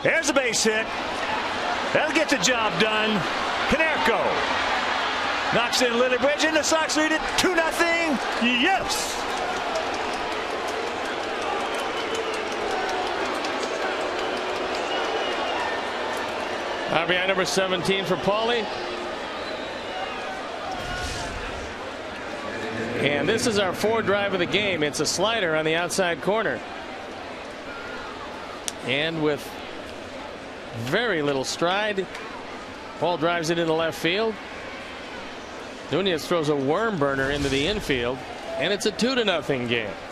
There's a base hit. That'll get the job done. Konerko knocks in Lillibridge, and the Sox lead it 2-0. Yes. RBI number 17 for Paulie. And this is our fourth drive of the game. It's a slider on the outside corner. And with very little stride, Paul drives it into left field. Nunez throws a worm burner into the infield, and it's a 2-0 game.